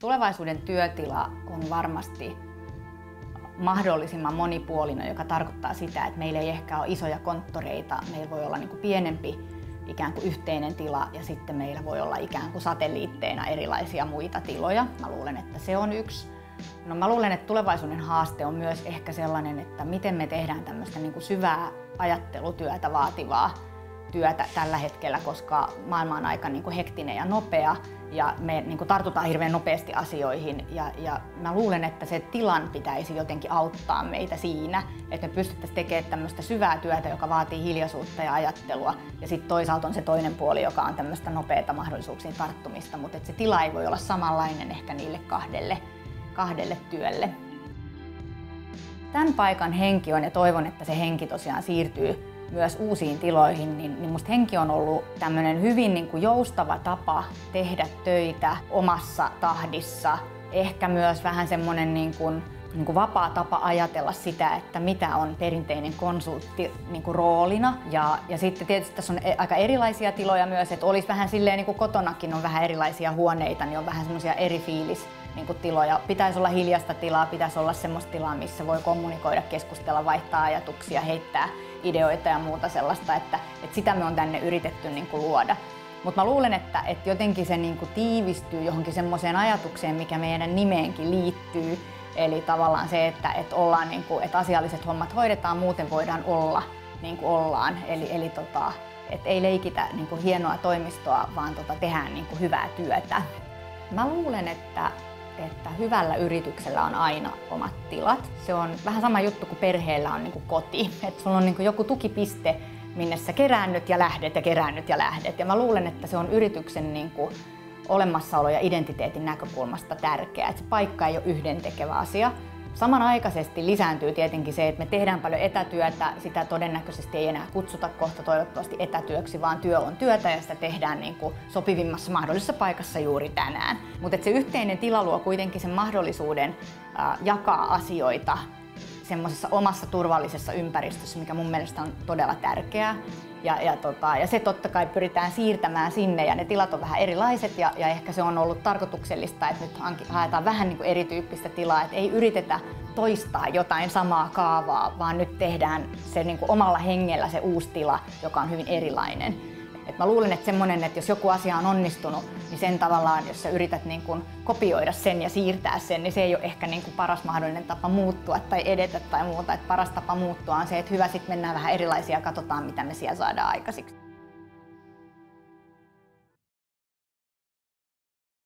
Tulevaisuuden työtila on varmasti mahdollisimman monipuolinen, joka tarkoittaa sitä, että meillä ei ehkä ole isoja konttoreita, meillä voi olla pienempi ikään kuin yhteinen tila ja sitten meillä voi olla ikään kuin satelliitteina erilaisia muita tiloja. Mä luulen, että se on yksi. No, mä luulen, että tulevaisuuden haaste on myös ehkä sellainen, että miten me tehdään tämmöistä syvää ajattelutyötä vaativaa työtä tällä hetkellä, koska maailma on aika hektinen ja nopea ja me tartutaan hirveän nopeasti asioihin ja mä luulen, että se tilan pitäisi jotenkin auttaa meitä siinä, että me pystyttäisiin tekemään tämmöistä syvää työtä, joka vaatii hiljaisuutta ja ajattelua ja sitten toisaalta on se toinen puoli, joka on tämmöistä nopeata mahdollisuuksiin tarttumista, mutta se tila ei voi olla samanlainen ehkä niille kahdelle työlle. Tämän paikan henki on, ja toivon, että se henki tosiaan siirtyy myös uusiin tiloihin, niin musta henki on ollut tämmöinen hyvin joustava tapa tehdä töitä omassa tahdissa. Ehkä myös vähän semmoinen vapaa tapa ajatella sitä, että mitä on perinteinen konsultti roolina. Ja sitten tietysti tässä on aika erilaisia tiloja myös, että olisi vähän silleen kotonakin on vähän erilaisia huoneita, niin on vähän semmoisia eri tiloja. Pitäisi olla hiljasta tilaa, pitäisi olla semmoista tilaa, missä voi kommunikoida, keskustella, vaihtaa ajatuksia, heittää ideoita ja muuta sellaista, että sitä me on tänne yritetty luoda. Mutta mä luulen, että jotenkin se tiivistyy johonkin semmoiseen ajatukseen, mikä meidän nimeenkin liittyy. Eli tavallaan se, että ollaan, että asialliset hommat hoidetaan, muuten voidaan olla niin kuin ollaan. Eli että ei leikitä hienoa toimistoa, vaan tehdään hyvää työtä. Mä luulen, että hyvällä yrityksellä on aina omat tilat. Se on vähän sama juttu kuin perheellä on koti. Että sulla on joku tukipiste, minne sä keräännyt ja lähdet ja keräännyt ja lähdet. Ja mä luulen, että se on yrityksen olemassaolo ja identiteetin näkökulmasta tärkeää. Että se paikka ei ole yhdentekevä asia. Samanaikaisesti lisääntyy tietenkin se, että me tehdään paljon etätyötä. Sitä todennäköisesti ei enää kutsuta kohta toivottavasti etätyöksi, vaan työ on työtä ja sitä tehdään sopivimmassa mahdollisessa paikassa juuri tänään. Mutta se yhteinen tila luo kuitenkin sen mahdollisuuden jakaa asioita semmoisessa omassa turvallisessa ympäristössä, mikä mun mielestä on todella tärkeää. Ja se totta kai pyritään siirtämään sinne ja ne tilat on vähän erilaiset ja ehkä se on ollut tarkoituksellista, että nyt haetaan vähän erityyppistä tilaa, että ei yritetä toistaa jotain samaa kaavaa, vaan nyt tehdään se omalla hengellä se uusi tila, joka on hyvin erilainen. Et mä luulen, että semmoinen, että jos joku asia on onnistunut, niin sen tavallaan, jos sä yrität kopioida sen ja siirtää sen, niin se ei ole ehkä paras mahdollinen tapa muuttua tai edetä tai muuta. Et paras tapa muuttua on se, että hyvä, sitten mennään vähän erilaisia ja katsotaan, mitä me siellä saadaan aikaiseksi.